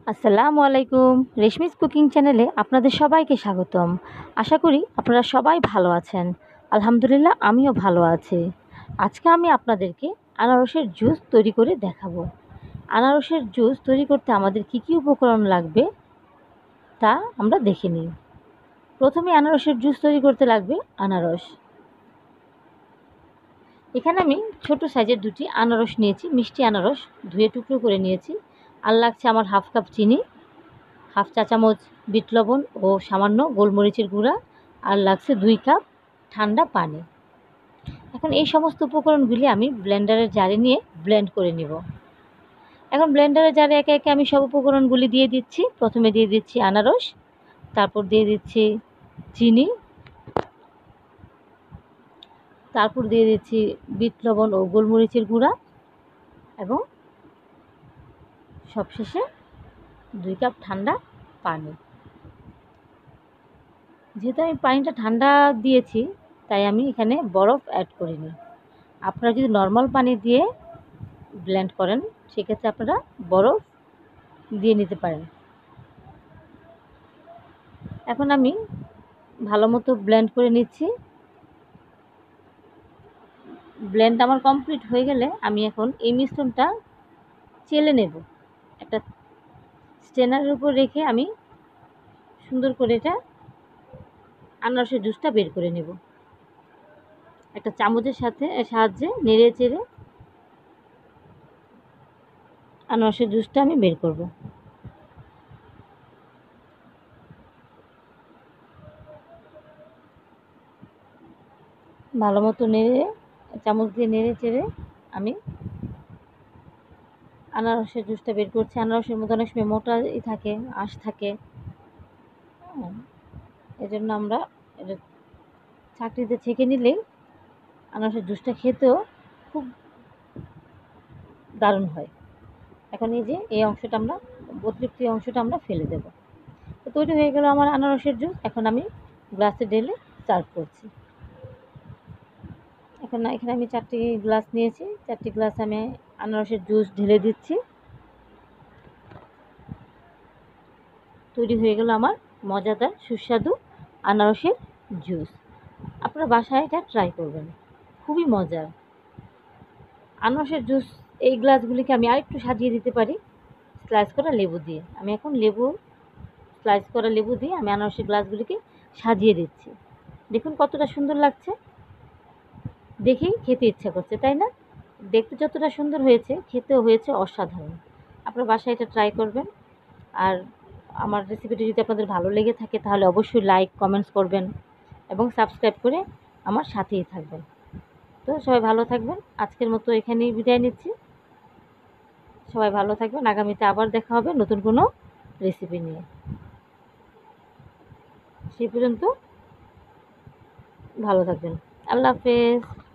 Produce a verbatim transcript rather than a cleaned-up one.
আসসালামু আলাইকুম। রেশমিস কুকিং চ্যানেলে আপনাদের সবাইকে স্বাগতম। আশা করি আপনারা সবাই ভালো আছেন। আলহামদুলিল্লাহ আমিও ভালো আছি। আজকে আমি আপনাদেরকে আনারসের জুস তৈরি করে দেখাবো। আনারসের জুস তৈরি করতে আমাদের কি কি উপকরণ লাগবে তা আমরা দেখে নিই। প্রথমে আনারসের জুস তৈরি করতে লাগবে আনারস। এখানে আমি ছোট সাইজের দুটি আনারস নিয়েছি, মিষ্টি আনারস ধুয়ে টুকরো করে নিয়েছি। আর লাগছে আমার হাফ কাপ চিনি, হাফ চা চামচ বিট লবণ ও সামান্য গোলমরিচের গুঁড়া, আর লাগছে দুই কাপ ঠান্ডা পানি। এখন এই সমস্ত উপকরণগুলি আমি ব্লেন্ডারের জারে নিয়ে ব্লেন্ড করে নেব। এখন ব্লেন্ডারের জারে একে একে আমি সব উপকরণগুলি দিয়ে দিচ্ছি। প্রথমে দিয়ে দিচ্ছি আনারস, তারপর দিয়ে দিচ্ছি চিনি, তারপর দিয়ে দিচ্ছি বিট লবণ ও গোলমরিচের গুঁড়া এবং সবশেষে দুই কাপ ঠান্ডা পানি। যেহেতু আমি পানিটা ঠান্ডা দিয়েছি তাই আমি এখানে বরফ অ্যাড করিনি। আপনারা যদি নর্মাল পানি দিয়ে ব্লেন্ড করেন সেক্ষেত্রে আপনারা বরফ দিয়ে নিতে পারেন। এখন আমি ভালো মতো ব্লেন্ড করে নিচ্ছি। ব্লেন্ড আমার কমপ্লিট হয়ে গেলে আমি এখন এই মিশ্রণটা চেলে নেব। একটা স্ট্রেনারের উপর রেখে আমি সুন্দর করে এটা আনারসের জুসটা বের করে নেব। একটা চামচের সাথে সাহায্যে নেড়ে চেড়ে আনারসের জুসটা আমি বের করব। ভালো মতো নেড়ে চামচ দিয়ে নেড়ে চেড়ে আমি আনারসের জুসটা বের করছি। আনারসের মধ্যে অনেক সময় মোটা থাকে, আঁশ থাকে, এজন্য আমরা এটা ছাঁকনিতে ছেঁকে নিলেই আনারসের জুসটা খেতেও খুব দারুণ হয়। এখন এই যে এই অংশটা আমরা অতিরিক্ত অংশটা আমরা ফেলে দেব। তো তৈরি হয়ে গেল আমার আনারসের জুস। এখন আমি গ্লাসে ঢেলে সার্ভ করছি। এখন এখানে আমি চারটি গ্লাস নিয়েছি, চারটি গ্লাস আমি আনারসের জুস ঢেলে দিচ্ছি। তৈরি হয়ে গেল আমার মজাদার সুস্বাদু আনারসের জুস। আপনারা বাসায় এটা ট্রাই করবেন, খুবই মজার। আনারসের জুস এই গ্লাসগুলিকে আমি আরেকটু সাজিয়ে দিতে পারি স্লাইস করা লেবু দিয়ে। আমি এখন লেবু স্লাইস করা লেবু দিয়ে আমি আনারসের গ্লাসগুলিকে সাজিয়ে দিচ্ছি। দেখুন কতটা সুন্দর লাগছে, দেখেই খেতে ইচ্ছা করছে, তাই না? দেখতে যতটা সুন্দর হয়েছে খেতেও হয়েছে অসাধারণ। আপনারা বাসায় এটা ট্রাই করবেন। আর আমার রেসিপিটি যদি আপনাদের ভালো লেগে থাকে তাহলে অবশ্যই লাইক কমেন্টস করবেন এবং সাবস্ক্রাইব করে আমার সাথেই থাকবেন। তো সবাই ভালো থাকবেন। আজকের মতো এখানেই বিদায় নিচ্ছি। সবাই ভালো থাকবেন। আগামীতে আবার দেখা হবে নতুন কোনো রেসিপি নিয়ে। সেই পর্যন্ত ভালো থাকবেন। আল্লাহ হাফেজ।